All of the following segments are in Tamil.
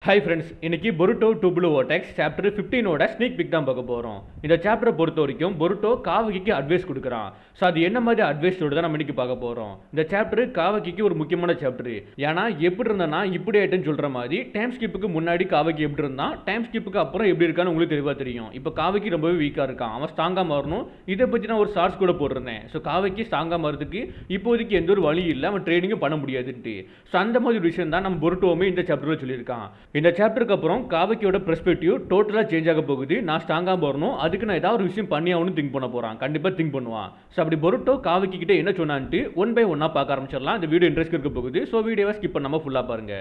Hi friends, இன்னைக்கு Boruto Two Blue Vortex chapter 15 ஓட sneak peek தான் பார்க்க போறோம். இந்த சாப்டரை பொறுத்த வரைக்கும் Boruto காவகிக்கு அட்வைஸ் கொடுக்கறான். சோ அது என்ன மாதிரி அட்வைஸ் சொல்றத நம்ம இன்னைக்கு பார்க்க போறோம். இந்த சாப்டர் காவகிக்கு ஒரு முக்கியமான சாப்டர். ஏனா எப்படி இருந்தானா இப்படி ஆயிட்டேன்னு சொல்ற மாதிரி டைம் ஸ்கிப்புக்கு முன்னாடி காவகி எப்படி இருந்தான், டைம் ஸ்கிப்புக்கு அப்புறம் எப்படி இருக்கான்னு உங்களுக்கு தெளிவா தெரியும். இப்போ காவகி ரொம்பவே வீக்கா இருக்கான். அவன் ஸ்ட்ராங்கா மாறணும். இத பத்தி நான் ஒரு ஷார்ட்ஸ் கூட போட்டுறேன். சோ காவகி ஸ்ட்ராங்கா மாறதுக்கு இப்போதைக்கு எந்த ஒரு வழி இல்ல. அவன் ட்ரெய்னிங் பண்ண முடியாதுன்னு. சோ அந்த மாதிரி விஷயம் தான் நம்ம Borutoமே இந்த சாப்டர்ல சொல்லிருக்கான். இந்த சாப்டருக்கு அப்புறம் காவகியோட பெர்ஸ்பெக்டிவ் டோட்டலா சேஞ்ச் ஆக போகுது. நான் ஸ்ட்ராங்கா வரணும், அதுக்கு நான் ஏதாவது ஒரு விஷயம் பண்ணி ஆகணும்னு திங்க் பண்ண போறான். கண்டிப்பா திங்க் பண்ணுவான். சோ அப்படி Boruto காவகி கிட்ட என்ன சொன்னான்ட்டு ஒன் பை ஒன்னா பார்க்க ஆரம்பிச்சிடலாம். இந்த வீடியோ இன்ட்ரெஸ்ட் இருக்க போகுது. சோ வீடியோவை ஸ்கிப் பண்ணாம ஃபுல்லா பாருங்க.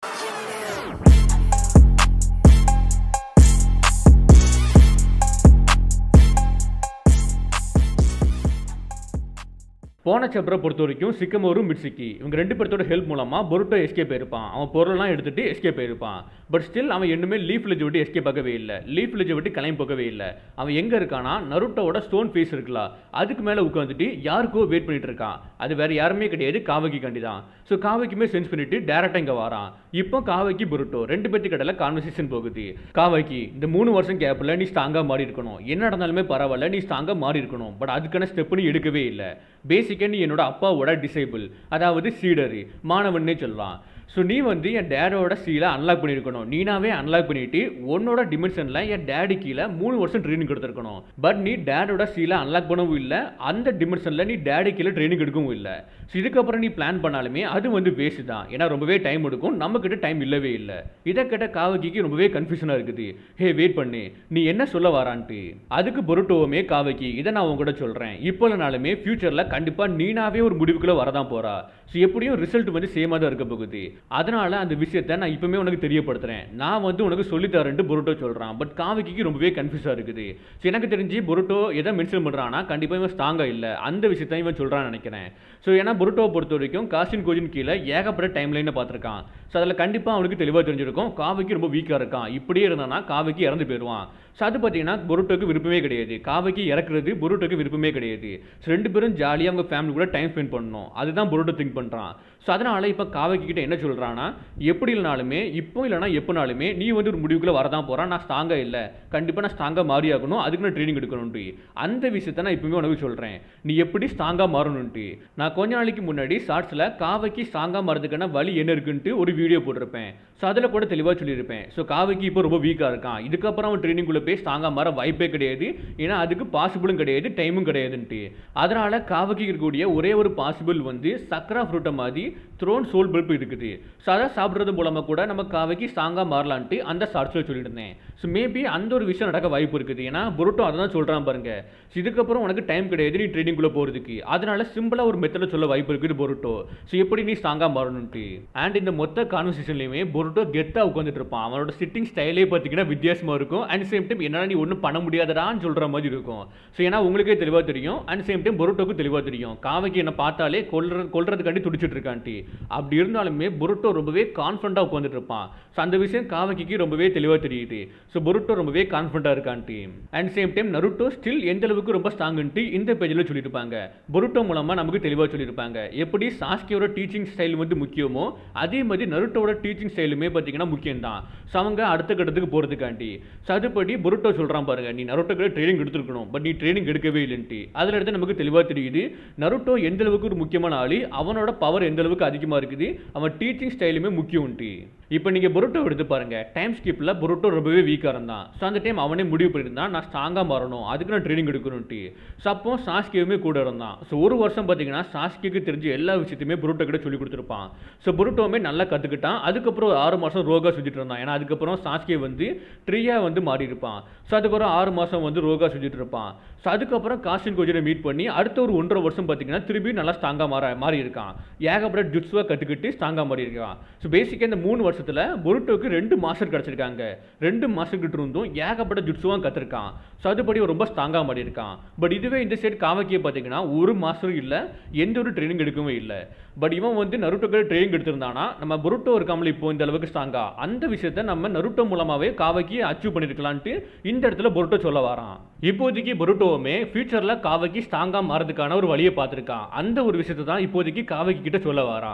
போன சாப்டரை பொறுத்த வரைக்கும் சிக்கமோரு மிட்சுகி இவங்க ரெண்டு பேர்த்தோட ஹெல்ப் மூலமா Boruto எஸ்கேப் ஆயிருப்பான். அவன் பொருளெல்லாம் எடுத்துட்டு எஸ்கேப் ஆயிருப்பான். பட் ஸ்டில் அவன் இன்னுமே லீஃப் வில்லேஜ் விட்டு எஸ்கேப் ஆகவே இல்லை. லீஃப் வில்லேஜ் விட்டு கிளம்பி போகவே இல்லை. அவன் எங்க இருக்கானா நருட்டோட ஸ்டோன் ஃபேஸ் இருக்குல்ல அதுக்கு மேல உட்காந்துட்டு யாருக்கோ வெயிட் பண்ணிட்டு இருக்கான். அது வேற யாருமே கிடையாது, காவகி கண்டி தான். ஸோ காவகியுமே சென்ஸ் பண்ணிட்டு டேரக்டா இங்க வரான். இப்போ காவகி Boruto ரெண்டு பேர்த்து கடையில கான்வர்சேஷன் போகுது. காவகி இந்த 3 வருஷம் கேப்ல நீ ஸ்ட்ராங்கா மாறி இருக்கணும். என்ன நடந்தாலுமே பரவாயில்ல, நீ ஸ்ட்ராங்கா மாறி இருக்கணும். பட் அதுக்கான ஸ்டெப் நீ எடுக்கவே இல்லை. பேசிக்கா நீ என்னோட அப்பாவோட டிசேபிள், அதாவது சீடர் மாணவன்னே சொல்லலாம். ஸோ நீ வந்து என் டேடோட சீலை அன்லாக் பண்ணியிருக்கணும். நீனாவே அன்லாக் பண்ணிட்டு உன்னோட டிமென்ஷனில் என் டேடி கீழே 3 வருஷம் ட்ரைனிங் எடுத்திருக்கணும். பட் நீ டேடோட சீலை அன்லாக் பண்ணவும் இல்லை, அந்த டிமென்ஷனில் நீ டேடி கீழே ட்ரைனிங் எடுக்கவும் இல்லை. ஸோ இதுக்கப்புறம் நீ பிளான் பண்ணாலுமே அது வந்து வேஸ்ட் தான். ஏன்னா ரொம்பவே டைம் எடுக்கும், நம்மக்கிட்ட டைம் இல்லவே இல்லை. இதை கேட்ட காவகிக்கு ரொம்பவே கன்ஃபியூஷனாக இருக்குது. ஹே வெயிட் பண்ணு, நீ என்ன சொல்ல வரான்ட்டு. அதுக்கு Borutoவுமே காவகி இதை நான் உங்ககிட்ட சொல்கிறேன், இப்போ இல்லைனாலுமே ஃபியூச்சரில் கண்டிப்பாக நீனாவே ஒரு முடிவுக்குள்ளே வரதான் போறா. ஸோ எப்படியும் ரிசல்ட் வந்து சேமாக தான் இருக்க போகுது. அதனால அந்த விஷயத்தை நான் இப்பவுமே உனக்கு தெரியப்படுத்துறேன். நான் வந்து உனக்கு சொல்லித்தரேன்ட்டு Boruto சொல்றான். பட் காவகிக்கு ரொம்பவே கன்ஃபியூஸா இருக்குது. எனக்கு தெரிஞ்சு Boruto எதை மென்ஷன் பண்றான்னா கண்டிப்பா இவன் ஸ்ட்ராங்கா இல்ல, அந்த விஷயத்தை இவன் சொல்றான்னு நினைக்கிறேன். ஸோ ஏன்னா Borutoவை பொறுத்த வரைக்கும் காசின் கோஜின் கீழே ஏகப்பட்ட டைம் லைனை பார்த்துருக்கான். ஸோ அதில் கண்டிப்பா அவனுக்கு தெளிவாக தெரிஞ்சிருக்கும் காவகி ரொம்ப வீக்கா இருக்கான். இப்படியே இருந்தானா காவகி இறந்து போயிடுவான். ஸோ அது பார்த்தீங்கன்னா Borutoக்கு விருப்பமே கிடையாது. காவகி இறக்குறது Borutoக்கு விருப்பமே கிடையாது. ஸோ ரெண்டு பேரும் ஜாலியாக அவங்க ஃபேமிலி கூட டைம் ஸ்பெண்ட் பண்ணணும், அதுதான் Boruto திங்க் பண்ணுறான். ஸோ அதனால் இப்போ காவகி கிட்ட என்ன சொல்கிறான்னா, எப்படி இல்லைனாலுமே இப்போ இல்லைனா எப்போனாலுமே நீ வந்து ஒரு முடிவுக்குள்ளே வரதான் போகிறான். நான் ஸ்ட்ராங்காக இல்லை, கண்டிப்பாக நான் ஸ்ட்ராங்காக மாறி ஆகணும், அதுக்கு நான் ட்ரைனிங் எடுக்கணும்ட்டு. அந்த விஷயத்தை நான் இப்போவுமே உனக்கு சொல்கிறேன், நீ எப்படி ஸ்ட்ராங்காக மாறணும்ட்டு. நான் கொஞ்ச நாளைக்கு முன்னாடி ஷார்ட்ஸில் காவகி ஸ்ட்ராங்காக மாறதுக்கான வழி என்ன இருக்குன்ட்டு ஒரு வீடியோ போட்டிருப்பேன். ஸோ அதில் கூட தெளிவாக சொல்லியிருப்பேன். ஸோ காவகி இப்போ ரொம்ப வீக்காக இருக்கான், இதுக்கப்புறம் அவன் ட்ரைனிங்குள்ளே போய் ஸ்ட்ராங்காக மாற வாய்ப்பே கிடையாது. ஏன்னா அதுக்கு பாசிபிளும் கிடையாது, டைமும் கிடையாதுன்ட்டு. அதனால் காவகி இருக்கக்கூடிய ஒரே ஒரு பாசிபிள் வந்து சக்ரா ஃப்ரூட்டை மாதிரி த்ரோன் சோல் பல்ப் இருக்குது. ஸோ அதை சாப்பிட்றது மூலமாக கூட நம்ம காவகி ஸ்ட்ராங்காக மாறலான்ட்டு அந்த ஷார்ட்ஸில் சொல்லியிருந்தேன். ஸோ மேபி அந்த ஒரு விஷயம் நடக்க வாய்ப்பு இருக்குது. ஏன்னா Boruto அதை தான் சொல்கிறான் பாருங்க. ஸோ இதுக்கப்புறம் உனக்கு டைம் கிடையாது நீ ட்ரைனிங்குள்ளே போகிறதுக்கு. அதனால சிம்பிளாக ஒரு மெத்தடில் சொல்ல வாய்ப்பு இருக்குது Boruto. ஸோ எப்படி நீ ஸ்ட்ராங்காக மாறணும்ட்டு. அண்ட் இந்த மொத்த கான்வர்சேஷன்லையுமே Boruto கெத்தாக உட்காந்துட்டு இருப்பான். அவனோட சிட்டிங் ஸ்டைலே பார்த்தீங்கன்னா வித்தியாசமாக இருக்கும். அண்ட் சேம் டைம் என்னால் நீ ஒன்றும் பண்ண முடியாதடான்னு சொல்கிற மாதிரி இருக்கும். ஸோ ஏன்னா உங்களுக்கே தெளிவாக தெரியும், அண்ட் சேம் டைம் Borutoக்கு தெளிவாக தெரியும் காவகி என்னை பார்த்தாலே கொல்றதுக்காண்டி துடிச்சிட்டு இருக்கான்ட்டு. அப்படி இருந்தாலுமே Boruto ரொம்பவே கான்ஃபிடண்டாக உட்காந்துட்டு இருப்பான். ஸோ அந்த விஷயம் காவகிக்கு ரொம்பவே தெளிவாக தெரியுது. ஸோ Boruto ரொம்பவே கான்ஃபிடண்டாக இருக்கான்ட்டு. And same time Naruto still எந்த அளவுக்கு ரொம்ப ஸ்ட்ராங்குன்ட்டு இந்த பேஜில் சொல்லியிருப்பாங்க. Boruto மூலமாக நமக்கு தெளிவாக சொல்லியிருப்பாங்க. எப்படி சாஸ்கேயோட டீச்சிங் ஸ்டைல் வந்து முக்கியமோ அதே மாதிரி Narutoவோட டீச்சிங் ஸ்டைலுமே பார்த்தீங்கன்னா முக்கியம் தான். ஸோ அவங்க அடுத்த கட்டத்துக்கு போகிறதுக்காண்டி. ஸோ அதுபடி Boruto சொல்கிறான் பாருங்க, நீ Narutoக்கு ட்ரைனிங் எடுத்துருக்கணும், பட் நீ ட்ரைனிங் எடுக்கவே இல்லைன்ட்டு. அதில் எடுத்து நமக்கு தெளிவாக தெரியுது Naruto எந்த அளவுக்கு ஒரு முக்கியமான ஆளு, அவனோட பவர் எந்த அளவுக்கு அதிகமாக இருக்குது, அவன் டீச்சிங் ஸ்டைலுமே முக்கியம்ட்டு. இப்போ நீங்கள் Boruto எடுத்து பாருங்க, டைம் ஸ்கிப்பில் Boruto ரொம்பவே வீக்காக இருந்தான். ஸோ அந்த டைம் அவனே முடிவு பண்ணியிருந்தான் நான் ஸ்ட்ராங்காக மாறணும், அதுக்கு நான் ட்ரைனிங் எடுக்கணும்ட்டு. ஸோ அப்போ சாஸ்கேவுமே கூட இருந்தான். ஸோ ஒரு வருஷம் பார்த்தீங்கன்னா சாஸ்கேக்கு தெரிஞ்ச எல்லா விஷயத்தையுமே Boruto கிட்ட சொல்லி கொடுத்துருப்பான். ஸோ Borutoவுமே நல்லா கற்றுக்கிட்டான். அதுக்கப்புறம் 6 மாதம் ரோகா சுற்றிட்டு இருந்தான். ஏன்னா அதுக்கப்புறம் சாஸ்கே வந்து ட்ரியா வந்து மாறி இருப்பான். ஸோ அதுக்கப்புறம் 6 மாதம் வந்து ரோகா சுற்றிட்டு இருப்பான். ஸோ அதுக்கப்புறம் காசின் கோஜினை மீட் பண்ணி அடுத்த ஒரு 1.5 வருஷம் பார்த்தீங்கன்னா திரும்பி நல்லா ஸ்ட்ராங்காக மாறி இருக்கான். ஏகப்பட்ட ஜுட்ஸுவை கற்றுக்கிட்டு ஸ்ட்ராங்காக மாறி இருக்கான். ஸோ பேசிக்காக இந்த 3 வருஷத்தில் Borutoக்கு 2 மாஸ்டர் கிடச்சிருக்காங்க. 2 மாஸ்டர் கிட்ட இருந்தும் ஏகப்பட்ட ஜுட்ஸுவாக கற்றுருக்கான். ஸோ அதுபடி ரொம்ப ஸ்ட்ராங்காக மாறி இருக்கான். பட் இதுவே இந்த சைடு காவகியை பார்த்தீங்கன்னா ஒரு மாஸ்டரும் இல்லை, எந்த ஒரு ட்ரைனிங் எடுக்கவே இல்லை. பட் இவன் வந்து Narutoக்கு ட்ரைனிங் எடுத்திருந்தானா நம்ம Boruto இருக்காமல் இப்போ இந்த அளவுக்கு ஸ்ட்ராங்கா அந்த விஷயத்தை நம்ம Naruto மூலமாகவே காவகியை அச்சீவ் பண்ணியிருக்கலான்ட்டு இந்த இடத்துல Boruto சொல்ல வரான். இப்போதைக்கு Borutoவுமே ஃபியூச்சரில் காவகி ஸ்ட்ராங்காக மாறதுக்கான ஒரு வழியை பார்த்துருக்கான். அந்த ஒரு விஷயத்தை தான் இப்போதைக்கு காவகி கிட்ட சொல்ல வரான்.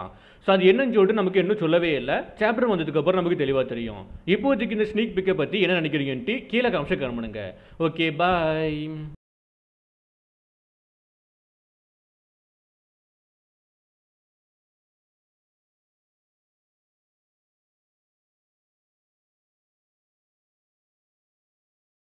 ஸோ அது என்னன்னு சொல்லிட்டு நமக்கு இன்னும் சொல்லவே இல்லை. சாப்டர் வந்ததுக்கப்புறம் நமக்கு தெளிவாக தெரியும். இப்போதைக்கு இந்த ஸ்னீக் பிக்கை பற்றி என்ன நினைக்கிறீங்கன்ட்டு கீழே கமெண்ட்ஸ் பண்ணுங்க. ஓகே பாய்.